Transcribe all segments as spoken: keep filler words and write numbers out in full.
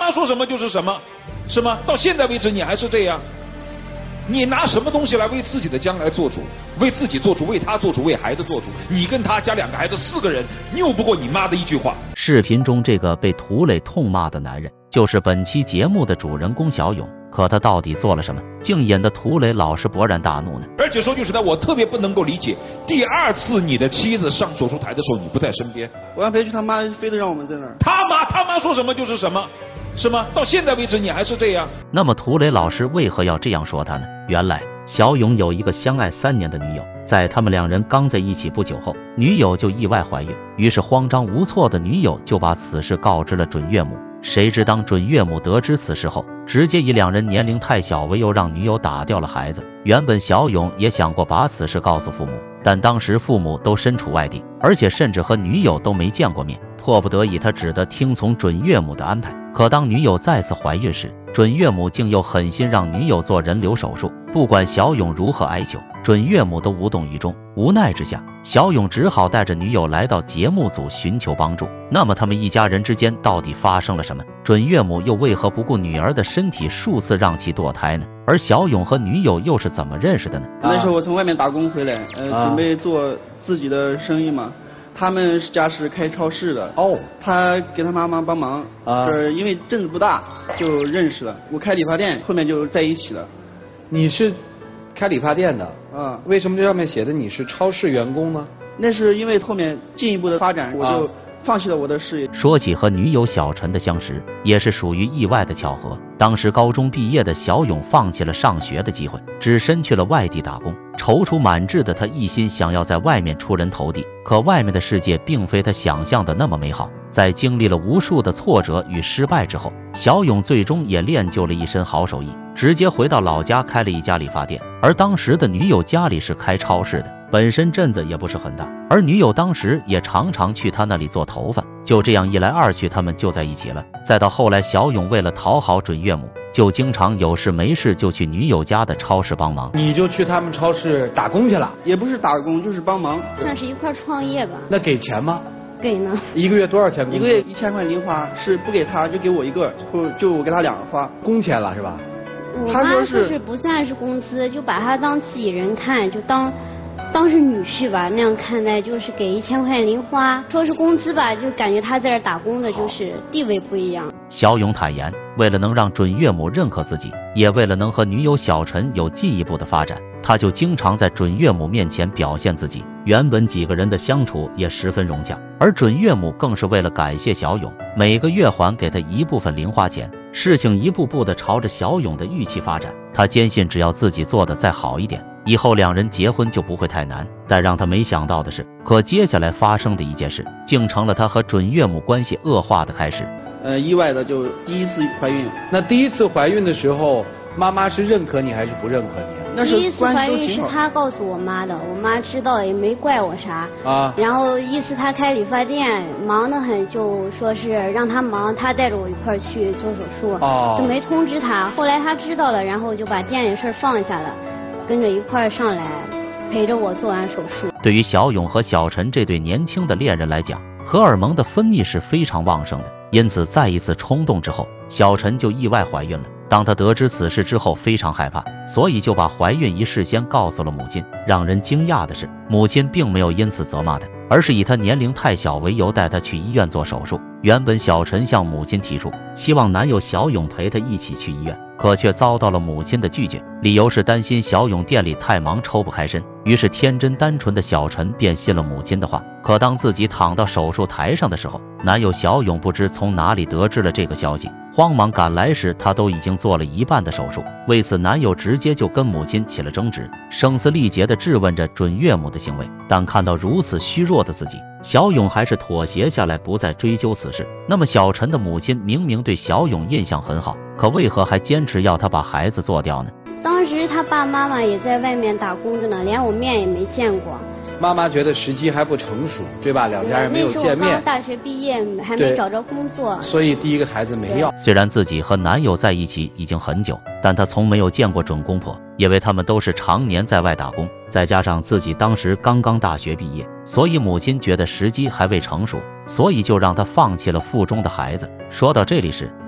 妈说什么就是什么，是吗？到现在为止你还是这样。你拿什么东西来为自己的将来做主？为自己做主，为他做主，为孩子做主。你跟他家两个孩子四个人，拗不过你妈的一句话。 视频中这个被涂磊痛骂的男人，就是本期节目的主人公小勇。可他到底做了什么，竟引得涂磊老师勃然大怒呢？而且说句实在，我特别不能够理解，第二次你的妻子上手术台的时候，你不在身边。 我让陪去，他妈非得让我们在那儿。 他妈他妈说什么就是什么。是吗？到现在为止你还是这样。 那么涂磊老师为何要这样说他呢？原来小勇有一个相爱三年的女友，在他们两人刚在一起不久后，女友就意外怀孕，于是慌张无措的女友就把此事告知了准岳母。谁知当准岳母得知此事后，直接以两人年龄太小为由让女友打掉了孩子。原本小勇也想过把此事告诉父母，但当时父母都身处外地，而且甚至和女友都没见过面，迫不得已他只得听从准岳母的安排。可当女友再次怀孕时，准岳母竟又狠心让女友做人流手术。不管小勇如何哀求，准岳母都无动于衷。无奈之下，小勇只好带着女友来到节目组寻求帮助。那么他们一家人之间到底发生了什么？准岳母又为何不顾女儿的身体数次让其堕胎呢？而小勇和女友又是怎么认识的呢？ 那时候我从外面打工回来，呃， 啊、 准备做自己的生意嘛。他们家是开超市的哦， 他给他妈妈帮忙， 啊， 是因为镇子不大就认识了。我开理发店，后面就在一起了。 你是开理发店的啊？ 为什么这上面写的你是超市员工呢？ 那是因为后面进一步的发展，我就放弃了我的事业。 说起和女友小陈的相识，也是属于意外的巧合。当时高中毕业的小勇放弃了上学的机会，只身去了外地打工。踌躇满志的他一心想要在外面出人头地，可外面的世界并非他想象的那么美好。在经历了无数的挫折与失败之后，小勇最终也练就了一身好手艺，直接回到老家开了一家理发店。而当时的女友家里是开超市的，本身镇子也不是很大，而女友当时也常常去他那里做头发。就这样一来二去，他们就在一起了。再到后来，小勇为了讨好准岳母，就经常有事没事就去女友家的超市帮忙。 你就去他们超市打工去了？ 也不是打工，就是帮忙， 算是一块创业吧。 那给钱吗？ 给呢。 一个月多少钱工资？ 一个月一千块零花，是不给他就给我一个，就就我给他两个花。 工钱了是吧？ 我妈说是不算是工资，就把他当自己人看，就当当是女婿吧，那样看待，就是给一千块零花。说是工资吧，就感觉他在这打工的，就是地位不一样。 小勇坦言，为了能让准岳母认可自己，也为了能和女友小陈有进一步的发展，他就经常在准岳母面前表现自己。原本几个人的相处也十分融洽，而准岳母更是为了感谢小勇，每个月还给他一部分零花钱。事情一步步的朝着小勇的预期发展，他坚信只要自己做的再好一点，以后两人结婚就不会太难。但让他没想到的是，可接下来发生的一件事，竟成了他和准岳母关系恶化的开始。 呃，意外的就第一次怀孕。 那第一次怀孕的时候，妈妈是认可你还是不认可你？ 那第一次怀孕是他告诉我妈的，我妈知道也没怪我啥啊。 然后意思他开理发店忙得很，就说是让他忙，他带着我一块儿去做手术， 哦， 就没通知他。后来他知道了，然后就把店里事放下了，跟着一块儿上来陪着我做完手术。 对于小勇和小陈这对年轻的恋人来讲，荷尔蒙的分泌是非常旺盛的，因此在一次冲动之后，小陈就意外怀孕了。当他得知此事之后，非常害怕，所以就把怀孕一事先告诉了母亲。让人惊讶的是，母亲并没有因此责骂他，而是以他年龄太小为由带他去医院做手术。原本小陈向母亲提出希望男友小勇陪他一起去医院，可却遭到了母亲的拒绝，理由是担心小勇店里太忙抽不开身。于是天真单纯的小陈便信了母亲的话。可当自己躺到手术台上的时候，男友小勇不知从哪里得知了这个消息，慌忙赶来时，他都已经做了一半的手术。为此，男友直接就跟母亲起了争执，声嘶力竭地质问着准岳母的行为。但看到如此虚弱的自己，小勇还是妥协下来，不再追究此事。那么小陈的母亲明明对小勇印象很好，可为何还坚持要他把孩子做掉呢？ 当时他爸妈妈也在外面打工着呢，连我面也没见过。 妈妈觉得时机还不成熟，对吧？两家人没有见面。那时候我刚大学毕业，还没找着工作， 所以第一个孩子没要。 虽然自己和男友在一起已经很久，但她从没有见过准公婆，因为他们都是常年在外打工，再加上自己当时刚刚大学毕业，所以母亲觉得时机还未成熟，所以就让她放弃了腹中的孩子。说到这里时，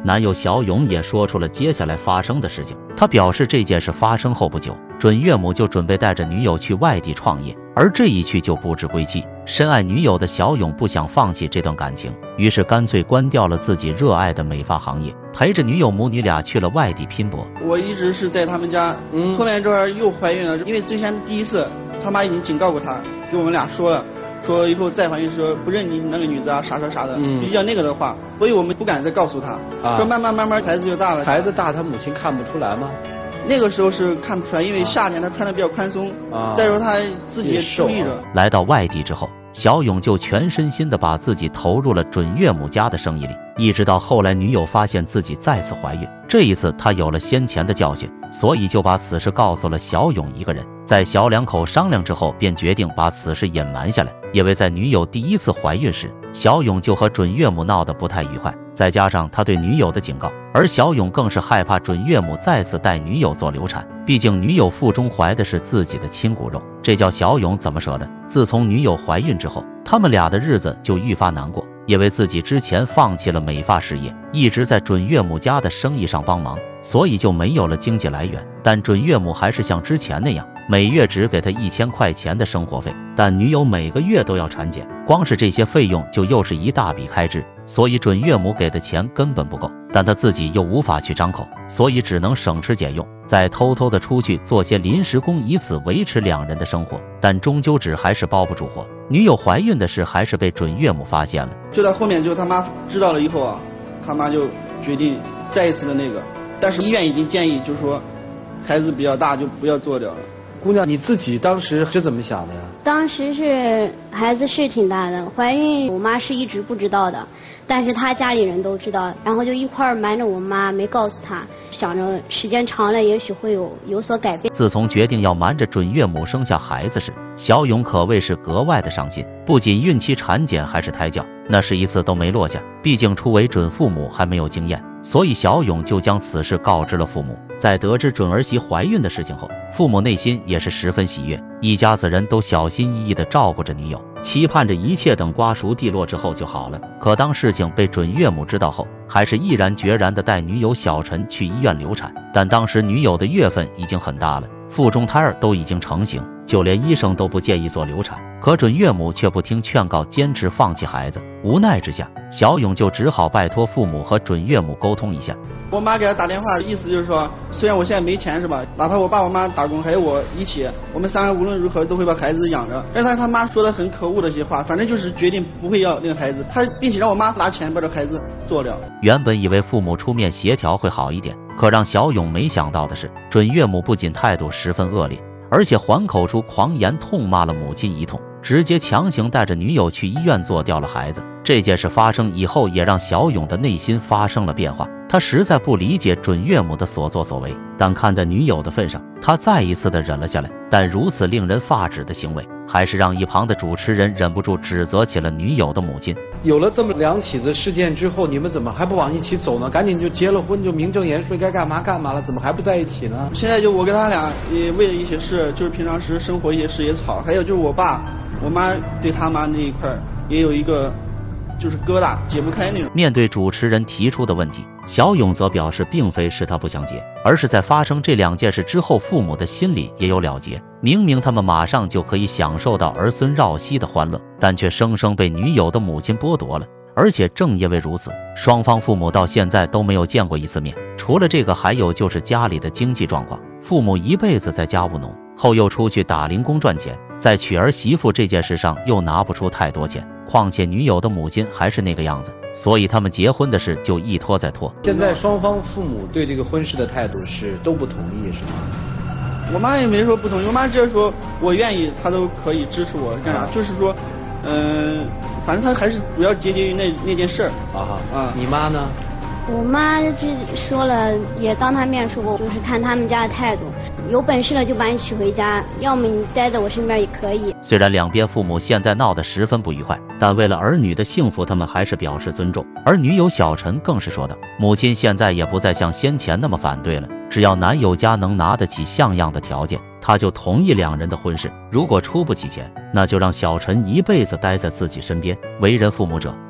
男友小勇也说出了接下来发生的事情。他表示，这件事发生后不久，准岳母就准备带着女友去外地创业，而这一去就不知归期。深爱女友的小勇不想放弃这段感情，于是干脆关掉了自己热爱的美发行业，陪着女友母女俩去了外地拼搏。 我一直是在他们家，嗯，后面这会又怀孕了，因为之前第一次他妈已经警告过他，给我们俩说了，说以后再怀孕说不认你那个女子啊，啥啥啥的，嗯，比较那个的话，所以我们不敢再告诉他，啊、说慢慢慢慢孩子就大了。 孩子大，他母亲看不出来吗？ 那个时候是看不出来，因为夏天他穿的比较宽松，啊、再说他自己也注意着。 来到外地之后，小勇就全身心的把自己投入了准岳母家的生意里，一直到后来女友发现自己再次怀孕，这一次他有了先前的教训，所以就把此事告诉了小勇一个人。在小两口商量之后，便决定把此事隐瞒下来，因为在女友第一次怀孕时，小勇就和准岳母闹得不太愉快，再加上他对女友的警告，而小勇更是害怕准岳母再次带女友做流产，毕竟女友腹中怀的是自己的亲骨肉，这叫小勇怎么舍得。自从女友怀孕之后，他们俩的日子就愈发难过，因为自己之前放弃了美发事业，一直在准岳母家的生意上帮忙，所以就没有了经济来源。但准岳母还是像之前那样，每月只给他一千块钱的生活费，但女友每个月都要产检，光是这些费用就又是一大笔开支，所以准岳母给的钱根本不够，但他自己又无法去张口，所以只能省吃俭用，再偷偷的出去做些临时工，以此维持两人的生活。但终究只还是包不住火，女友怀孕的事还是被准岳母发现了。 就在后面就他妈知道了以后啊，他妈就决定再一次的那个，但是医院已经建议就是说孩子比较大就不要做掉了。 姑娘，你自己当时是怎么想的呀？ 当时是孩子是挺大的，怀孕我妈是一直不知道的，但是她家里人都知道，然后就一块儿瞒着我妈，没告诉她，想着时间长了也许会有有所改变。 自从决定要瞒着准岳母生下孩子时，小勇可谓是格外的上心，不仅孕期产检还是胎教，那是一次都没落下。毕竟初为准父母还没有经验，所以小勇就将此事告知了父母。在得知准儿媳怀孕的事情后，父母内心也是十分喜悦，一家子人都小心翼翼地照顾着女友，期盼着一切等瓜熟蒂落之后就好了。可当事情被准岳母知道后，还是毅然决然地带女友小陈去医院流产。但当时女友的月份已经很大了，腹中胎儿都已经成型，就连医生都不建议做流产，可准岳母却不听劝告，坚持放弃孩子。无奈之下，小勇就只好拜托父母和准岳母沟通一下。 我妈给他打电话，意思就是说，虽然我现在没钱是吧，哪怕我爸我妈打工，还有我一起，我们三个无论如何都会把孩子养着。但是他妈说的很可恶的一些话，反正就是决定不会要那个孩子，他并且让我妈拿钱把这孩子做了。 原本以为父母出面协调会好一点，可让小勇没想到的是，准岳母不仅态度十分恶劣，而且还口出狂言，痛骂了母亲一通，直接强行带着女友去医院做掉了孩子。这件事发生以后，也让小勇的内心发生了变化。他实在不理解准岳母的所作所为，但看在女友的份上，他再一次的忍了下来。但如此令人发指的行为，还是让一旁的主持人忍不住指责起了女友的母亲。 有了这么两起子事件之后，你们怎么还不往一起走呢？赶紧就结了婚，就名正言顺，该干嘛干嘛了，怎么还不在一起呢？ 现在就我跟他俩也为了一些事，就是平常时生活一些事也吵，还有就是我爸我妈对他妈那一块也有一个就是疙瘩解不开那种。 面对主持人提出的问题，小勇则表示并非是他不想结，而是在发生这两件事之后，父母的心里也有了结。明明他们马上就可以享受到儿孙绕膝的欢乐，但却生生被女友的母亲剥夺了。而且正因为如此，双方父母到现在都没有见过一次面。除了这个，还有就是家里的经济状况，父母一辈子在家务农，后又出去打零工赚钱，在娶儿媳妇这件事上又拿不出太多钱，况且女友的母亲还是那个样子，所以他们结婚的事就一拖再拖。 现在双方父母对这个婚事的态度是都不同意，是吗？ 我妈也没说不同意，我妈只是说我愿意，她都可以支持我干啥，就是说，嗯、呃，反正她还是主要结结于那那件事儿。 啊啊，你妈呢？ 我妈这说了，也当她面说过，就是看他们家的态度，有本事了就把你娶回家，要么你待在我身边也可以。 虽然两边父母现在闹得十分不愉快，但为了儿女的幸福，他们还是表示尊重。而女友小陈更是说道，母亲现在也不再像先前那么反对了，只要男友家能拿得起像样的条件，她就同意两人的婚事。如果出不起钱，那就让小陈一辈子待在自己身边。为人父母者，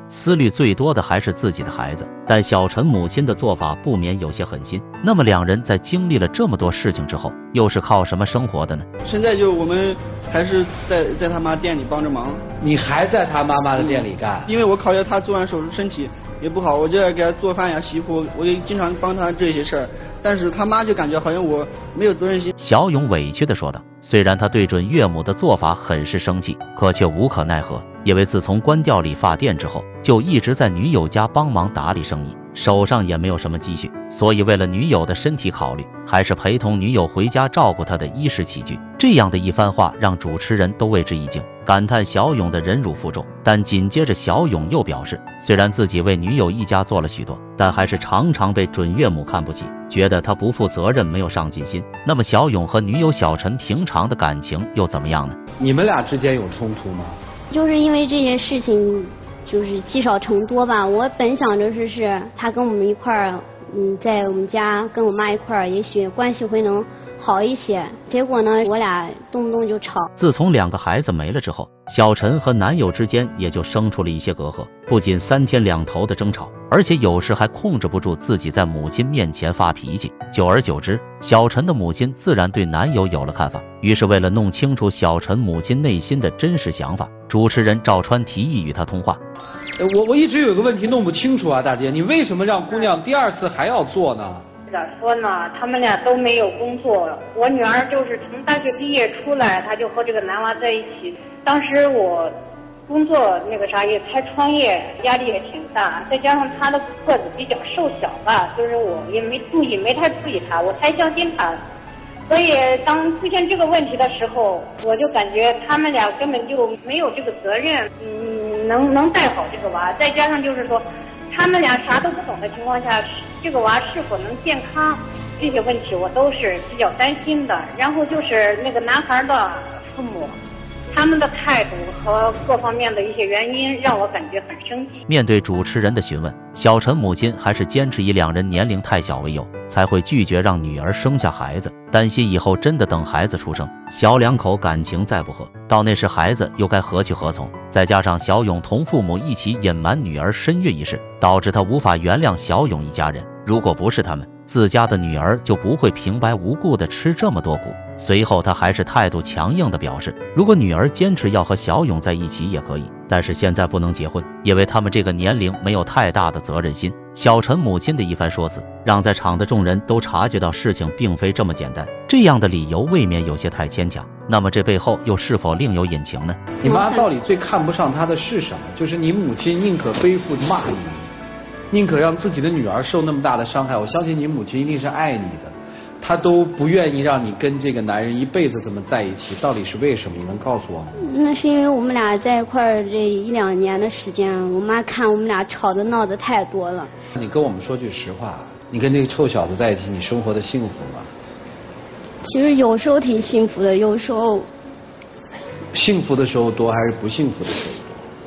思虑最多的还是自己的孩子。但小陈母亲的做法不免有些狠心。那么两人在经历了这么多事情之后，又是靠什么生活的呢？ 现在就我们还是在在他妈店里帮着忙。 你还在他妈妈的店里干？ 嗯、因为我考虑他做完手术身体也不好，我就要给他做饭呀、洗衣服，我就经常帮他这些事儿。但是他妈就感觉好像我没有责任心。 小勇委屈地说道。虽然他对准岳母的做法很是生气，可却无可奈何，因为自从关掉理发店之后，就一直在女友家帮忙打理生意，手上也没有什么积蓄，所以为了女友的身体考虑，还是陪同女友回家照顾她的衣食起居。这样的一番话让主持人都为之一惊，感叹小勇的忍辱负重。但紧接着小勇又表示，虽然自己为女友一家做了许多，但还是常常被准岳母看不起，觉得他不负责任，没有上进心。那么小勇和女友小陈平常的感情又怎么样呢？ 你们俩之间有冲突吗？ 就是因为这些事情，就是积少成多吧。我本想着是是他跟我们一块儿，嗯，在我们家跟我妈一块儿，也许关系会能好一些。结果呢，我俩动不动就吵。 自从两个孩子没了之后，小陈和男友之间也就生出了一些隔阂，不仅三天两头的争吵，而且有时还控制不住自己在母亲面前发脾气。久而久之，小陈的母亲自然对男友有了看法。于是为了弄清楚小陈母亲内心的真实想法，主持人赵川提议与他通话。 我我一直有个问题弄不清楚啊，大姐，你为什么让姑娘第二次还要做呢？ 咋说呢？他们俩都没有工作。我女儿就是从大学毕业出来，她就和这个男娃在一起。当时我工作那个啥也才创业，压力也挺大，再加上她的个子比较瘦小吧，就是我也没注意，没太注意她，我才相信她。所以当出现这个问题的时候，我就感觉他们俩根本就没有这个责任，嗯，能能带好这个娃。再加上就是说，他们俩啥都不懂的情况下，这个娃是否能健康，这些问题我都是比较担心的。然后就是那个男孩的父母，他们的态度和各方面的一些原因让我感觉很生气。 面对主持人的询问，小陈母亲还是坚持以两人年龄太小为由，才会拒绝让女儿生下孩子，担心以后真的等孩子出生，小两口感情再不和，到那时孩子又该何去何从？再加上小勇同父母一起隐瞒女儿身孕一事，导致他无法原谅小勇一家人。如果不是他们，自家的女儿就不会平白无故的吃这么多苦。随后他还是态度强硬的表示，如果女儿坚持要和小勇在一起也可以，但是现在不能结婚，因为他们这个年龄没有太大的责任心。小陈母亲的一番说辞，让在场的众人都察觉到事情并非这么简单，这样的理由未免有些太牵强。那么这背后又是否另有隐情呢？ 你妈到底最看不上她的是什么？就是你母亲宁可背负骂你，宁可让自己的女儿受那么大的伤害。我相信你母亲一定是爱你的，她都不愿意让你跟这个男人一辈子这么在一起，到底是为什么？你能告诉我吗？ 那是因为我们俩在一块儿这一两年的时间，我妈看我们俩吵的闹的太多了。 你跟我们说句实话，你跟这个臭小子在一起，你生活的幸福吗？ 其实有时候挺幸福的，有时候幸福的时候多还是不幸福的时候多？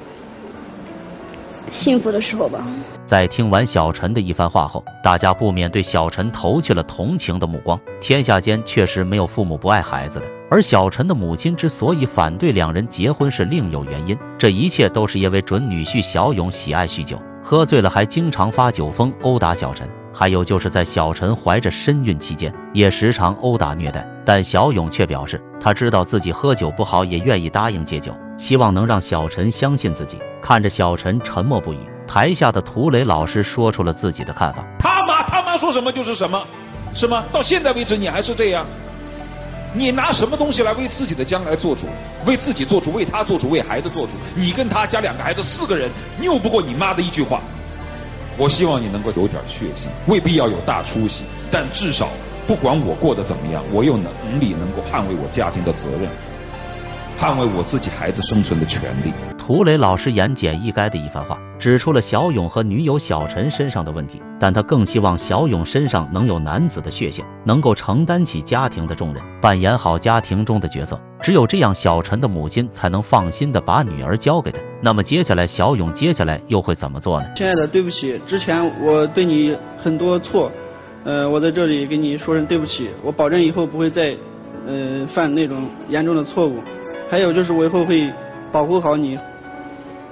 幸福的时候吧。 在听完小陈的一番话后，大家不免对小陈投去了同情的目光。天下间确实没有父母不爱孩子的，而小陈的母亲之所以反对两人结婚是另有原因，这一切都是因为准女婿小勇喜爱酗酒，喝醉了还经常发酒疯殴打小陈，还有就是在小陈怀着身孕期间也时常殴打虐待。但小勇却表示，他知道自己喝酒不好，也愿意答应戒酒，希望能让小陈相信自己。看着小陈沉默不语，台下的涂磊老师说出了自己的看法。 他妈他妈说什么就是什么，是吗？到现在为止你还是这样，你拿什么东西来为自己的将来做主？为自己做主，为他做主，为孩子做主。你跟他家两个孩子四个人，拗不过你妈的一句话。我希望你能够有点血性，未必要有大出息，但至少不管我过得怎么样，我有能力能够捍卫我家庭的责任，捍卫我自己孩子生存的权利。 涂磊老师言简意赅的一番话，指出了小勇和女友小陈身上的问题，但他更希望小勇身上能有男子的血性，能够承担起家庭的重任，扮演好家庭中的角色。只有这样，小陈的母亲才能放心的把女儿交给他。那么接下来小勇接下来又会怎么做呢？ 亲爱的，对不起，之前我对你很多错，呃，我在这里跟你说声对不起，我保证以后不会再呃犯那种严重的错误。还有就是我以后会保护好你，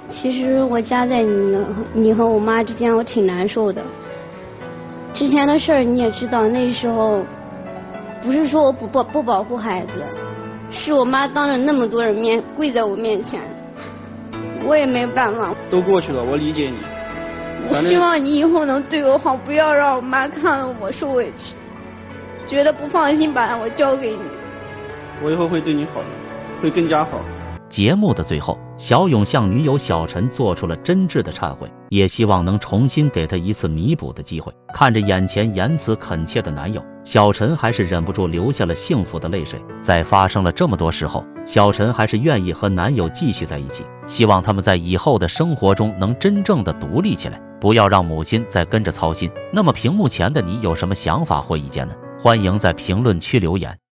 其实我夹在你你和我妈之间，我挺难受的。之前的事儿你也知道，那时候不是说我不不不保护孩子，是我妈当着那么多人面跪在我面前，我也没办法。 都过去了，我理解你。 我希望你以后能对我好，不要让我妈看了我受委屈，觉得不放心把我交给你。 我以后会对你好的，会更加好。 节目的最后，小勇向女友小陈做出了真挚的忏悔，也希望能重新给她一次弥补的机会。看着眼前言辞恳切的男友，小陈还是忍不住流下了幸福的泪水。在发生了这么多事后，小陈还是愿意和男友继续在一起，希望他们在以后的生活中能真正的独立起来，不要让母亲再跟着操心。那么屏幕前的你有什么想法或意见呢？欢迎在评论区留言。